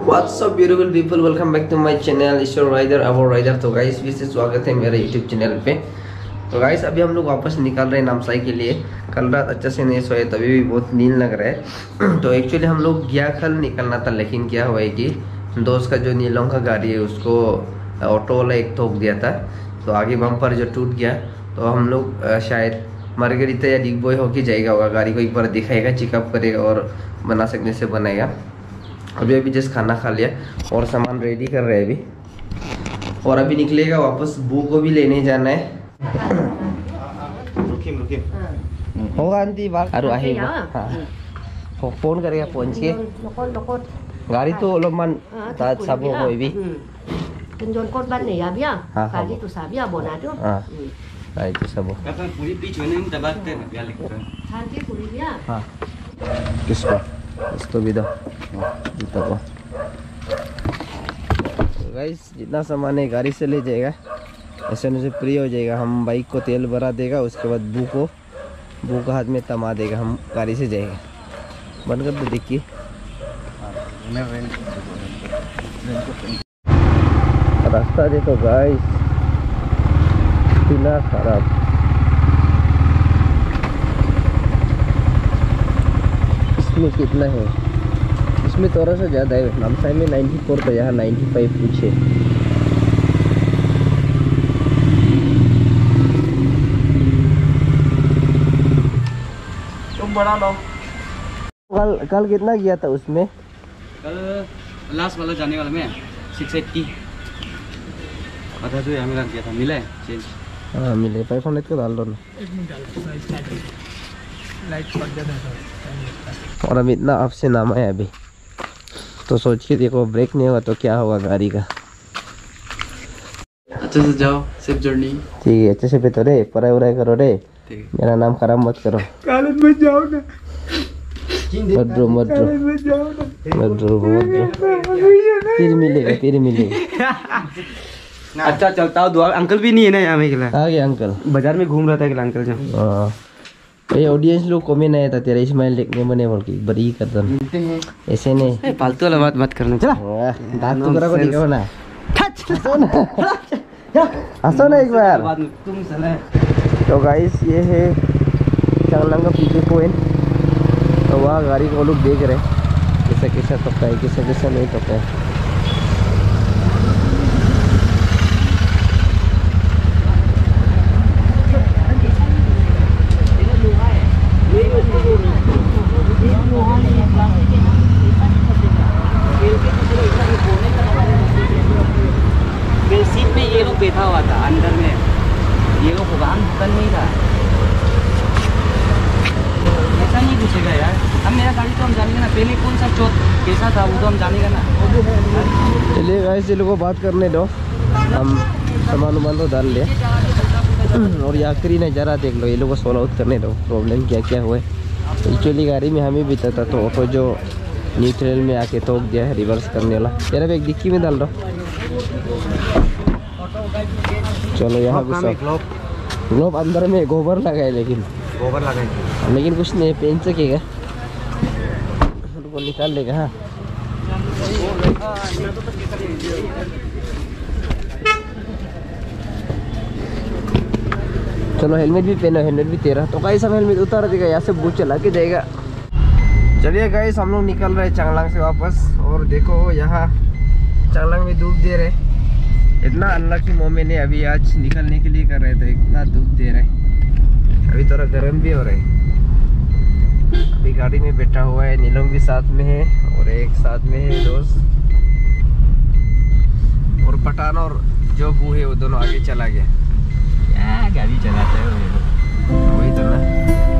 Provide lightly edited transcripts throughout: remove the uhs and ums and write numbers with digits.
What's up beautiful people, welcome back to my channel Ishwar rider our rider. तो guys फिर से स्वागत है मेरे YouTube चैनल पे। तो गाइस अभी हम लोग वापस निकल रहे हैं नामसाई के लिए। कल रात अच्छे से नहीं सोए, तभी भी बहुत नींद लग रहा है। तो एक्चुअली हम लोग गया कल निकलना था, लेकिन क्या हुआ है कि दोस्त का जो नीलों का गाड़ी है उसको ऑटो वाला एक ठोक दिया था, तो आगे बम्पर जो टूट गया। तो हम लोग शायद मार्गरीता या डिग बॉय होके जाएगा होगा, गाड़ी को एक बार दिखाएगा, चेकअप करेगा और बना सकने से बनाएगा। अभी जस्ट खाना खा लिया और सामान रेडी कर रहे हैं अभी, और अभी निकलेगा वापस। बू को भी लेने जाना है। होगा आंटी बात अरु आएगा। हाँ फोन करेगा पहुंच के। गाड़ी तो लोगमान तात सब हो भी Kenjon korban nih ya biar, kali tu sabi ya bona tu. Nah itu sabo. Kata puri picu ini minta batte na biar lekran. Santi puri biar. हाँ किसको इसको भी दो जूता को। गाइस जितना सामान है गाड़ी से ले जाएगा, ऐसे से फ्री हो जाएगा। हम बाइक को तेल भरा देगा, उसके बाद बू को हाथ में थमा देगा, हम गाड़ी से जाएगा। बंद कर दो डिक्की। रास्ता देखो गाइस इतना खराब। इसमें कितना है, इसमें थोड़ा सा ज़्यादा है। नामसाई में 94 तो यहाँ 95 कुछ है। तुम बड़ा लो। कल कितना गया था उसमें? कल लास्ट वाला जाने वाला में 680 आधा जो हमें रख दिया था, मिला है चेंज? हाँ मिले। 500 को डाल दो ना। और अब इतना अप से नामा है अभी, तो सोच के देखो ब्रेक नहीं होगा तो क्या होगा गाड़ी का। अच्छे से जाओ, सेफ जर्नी। ठीक है, अच्छे से पे तो रे, पढ़ाई वराई करो रे, मेरा नाम खराब मत करो। कॉलेज में जाओ ना। मत रो फिर मिलेगा। अच्छा चलता हूँ, दुआ। अंकल भी नहीं है ना यहाँ में, खिला आ गया अंकल। बाजार में घूम रहा था अंकल जहाँ। ये ऑडियंस लोग कमेंट आया था तेरा स्माइल देखने बने बोल के, बड़ी कदम ऐसे नहीं फालतू वाला बात मत करना। चला दांत तो करा को दिखाओ ना, हंसो ना एक बार। तुम चला। तो गाइस ये है चांगलांग का पिकअप पॉइंट। तो वहाँ गाड़ी को लोग देख रहे हैं कैसा टपका है, कैसा नहीं टपका है। सीट में ये लोग बैठा हुआ था अंदर में, ये लोग भुगतान नहीं था। ऐसा नहीं पूछेगा यार, हम मेरा गाड़ी तो हम जानेंगे ना, पहले कौन सा चौक कैसा था वो तो हम जानेगा ना। चलिए गाइस ये लोगों को बात करने दो, हम सामान तो डाल लिया। और ये आखिरी नज़ारा देख लो, ये लोगों को सोल्व आउट करने दो प्रॉब्लम क्या क्या हुआ है। एक्चुअली गाड़ी में हमें भी था, तो ऑटो जो न्यूट्रल में आके ठोक दिया है, रिवर्स करने वाला। तेरा बैग डिक्की में डाल दो। चलो यहाँ पे ग्लोब अंदर में गोबर लगा है, लेकिन कुछ नहीं पहन सकेगा, उनको निकाल लेगा। हाँ चलो हेलमेट भी पहनो, हेलमेट भी तेरा। तो गाइस हम हेलमेट उतार देगा, यहाँ से बूथ चला के जाएगा। चलिए गाइस हम लोग निकल रहे हैं चांगलांग से वापस। और देखो यहाँ चांगलांग में धूप दे रहे, इतना अनलकी मोमेंट है। अभी आज निकलने के लिए कर रहे थे, इतना धूप दे रहे, अभी थोड़ा गर्म भी हो रहा है। अभी गाड़ी में बैठा हुआ है, नीलम भी साथ में है और एक साथ में है दोस्त, और पठान और जो बू है वो दोनों आगे चला गया। क्या गाड़ी चलाता है वही तो ना।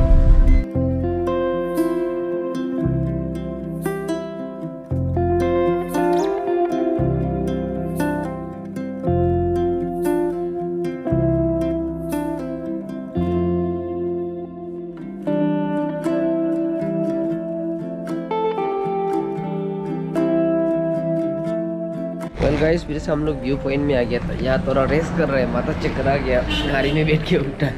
गाइस फिर से हम लोग व्यू पॉइंट में आ गया था। यहाँ थोड़ा रेस्ट कर रहे हैं, माथा चक्कर आ गया, गाड़ी में बैठ के उठा।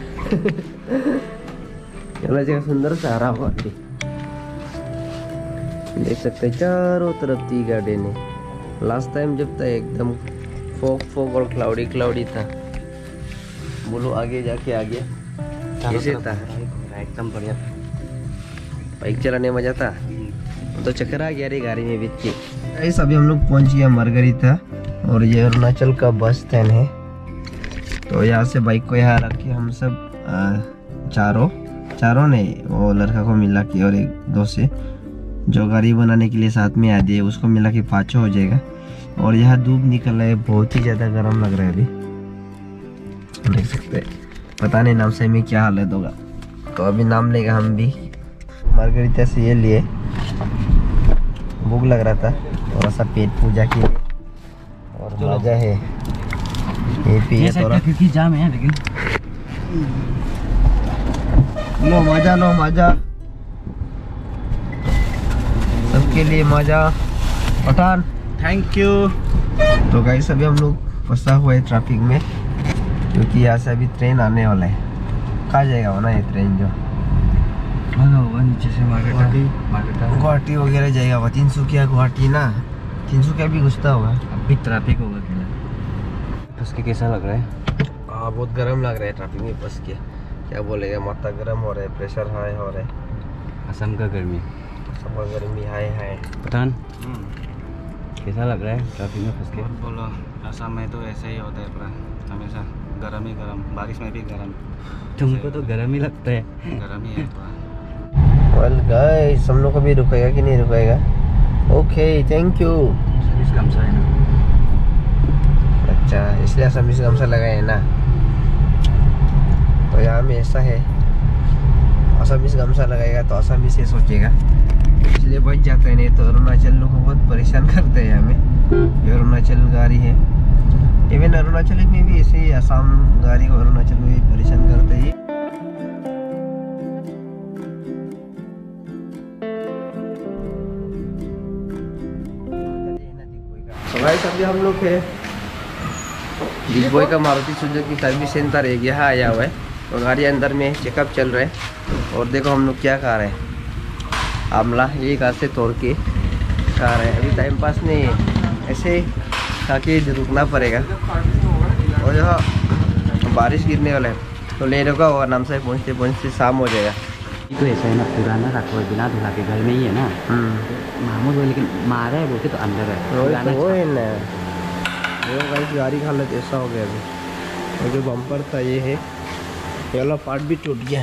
जगह सुंदर सा हरा हुआ देख सकते हैं चारों तरफ टी गार्डन है। लास्ट टाइम जब था एकदम फोक फोक और क्लाउडी क्लाउडी था। बोलो आगे जाके आ गया कैसे था? एकदम बढ़िया था। बाइक चलाने में मजा था। तो चक्कर आ गया रे गाड़ी में बीत के। गाइस अभी हम लोग पहुंच गया मार्गरीता और ये अरुणाचल का बस स्टैंड है। तो यहाँ से बाइक को यहाँ रख के हम सब चारों नहीं, वो लड़का को मिला के और एक दो से जो गाड़ी बनाने के लिए साथ में आ दिए उसको मिला के 5 हो जाएगा। और यहाँ धूप निकल रहा है, बहुत ही ज़्यादा गर्म लग रहा है अभी, देख सकते हैं। पता नहीं नाम से में क्या हालत होगा। तो अभी नाम लेगा हम भी मार्गरीता से ये लिए, भूख लग रहा था थोड़ा सा पेट पूजा के लिए और मजा है ये पिए थोड़ा क्योंकि जाम है लेकिन लो मजा सबके लिए मजा। Pathan thank you. तो गाइस अभी हम लोग फंसा हुआ है ट्रैफिक में क्योंकि यहाँ से अभी ट्रेन आने वाला है। कहाँ जाएगा वो ना ये ट्रेन जो होगा नीचे से मार्केट गुवाहाटी वगैरह जाएगा वो। 300 गुवाहाटी ना 300 भी घुसता होगा। अभी ट्रैफिक होगा क्या? फंस के कैसा लग रहा है? हाँ बहुत गर्म लग रहा है ट्रैफिक में फंस के। क्या बोलेगा, माथा गर्म हो रहा है, प्रेशर हाई हो रहा है। असम का गर्मी हाई पठान कैसा लग रहा है ट्रैफिक में फंस के? बोलो असम में तो ऐसा ही होता है पूरा, हमेशा गर्म ही गर्म, बारिश में भी गर्म। तुमको तो गर्म ही लगता है। गर्म ही है पूरा। वेल गाइस हम लोग को भी रुकेगा कि नहीं रुकेगा? Okay thank you. सर्विस गमछा है ना? अच्छा इसलिए असमीज गमछा लगाए है ना। तो यहाँ में ऐसा है, असमीज गमछा लगाएगा तो असमीज से सोचेगा, इसलिए बच जाता है। नहीं तो अरुणाचल लोग को बहुत परेशान करते हैं हमें। ये अरुणाचल गाड़ी है, इवन अरुणाचल में भी ऐसे ही असम गाड़ी को अरुणाचल में भी परेशान करते हैं। तो गाइस अभी हम लोग है बिग बॉय का मारुति सुजुकी सर्विस सेंटर है, यहाँ आया हुआ है। तो गाड़ी अंदर में चेकअप चल रहा है। और देखो हम लोग क्या खा रहे हैं, आमला ये घास से तोड़ के खा रहे हैं। अभी टाइम पास नहीं है, ऐसे खा के रुकना पड़ेगा। और यहाँ बारिश गिरने वाला है तो ले रुका होगा, नाम से पहुँचते पहुँचते शाम हो जाएगा। तो ऐसा है ना, पुराना रखा हुआ बिना धुला के घर में ही है ना। मामूद वो लेकिन मारा है बोलते तो अंदर है। वो है ना वो गाइस गाड़ी का हालत ऐसा हो गया अभी। और जो बम्पर था ये है, ये वाला पार्ट भी टूट गया।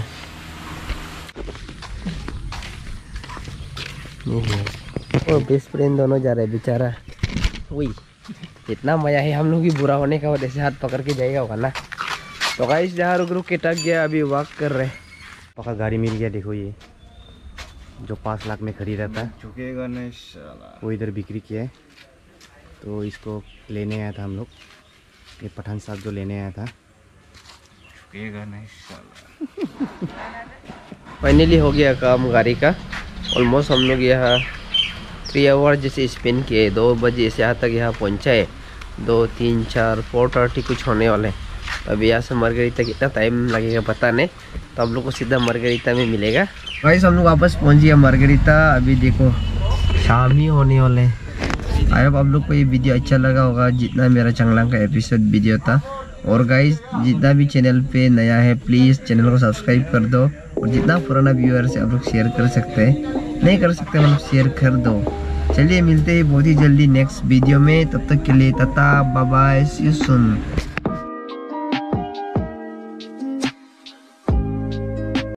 और बेस्ट फ्रेंड दोनों जा रहे हैं बेचारा। वही इतना मजा है हम लोग की बुरा होने का वजह से हाथ पकड़ के जाएगा होगा ना। तो गाइस जहाँ रुक रुक के टक गया, अभी वॉक कर रहे हैं। पक्का गाड़ी मिल गया। देखो ये जो 5 लाख में खरीदा था झुकेगा नहीं साला। वो इधर बिक्री किया है। तो इसको लेने आया था हम लोग, ये पठान साहब जो लेने आया था। झुकेगा नहीं साला। फाइनली हो गया काम गाड़ी का। ऑलमोस्ट हम लोग यहाँ 3 आवर जैसे स्पेंड किए। 2 बजे से यहाँ तक यहाँ पहुँचा है। 2, 3, 4, 4:30 कुछ होने वाले हैं। अभी यहाँ से मार्गरीता कितना टाइम लगेगा पता नहीं। तो हम लोग को सीधा मार्गरीता में मिलेगा। गाइस हम लोग वापस पहुँच गया मार्गरीता। अभी देखो शाम ही होने वाले हैं। आई होप आप लोग को ये वीडियो अच्छा लगा होगा, जितना मेरा चंगलांग का एपिसोड वीडियो था। और गाइस जितना भी चैनल पे नया है प्लीज़ चैनल को सब्सक्राइब कर दो। और जितना पुराना व्यूअर्स है आप लोग शेयर कर सकते हैं, नहीं कर सकते मतलब शेयर कर दो। चलिए मिलते हैं बहुत ही जल्दी नेक्स्ट वीडियो में। तब तक के लिए tata bye bye, see you soon.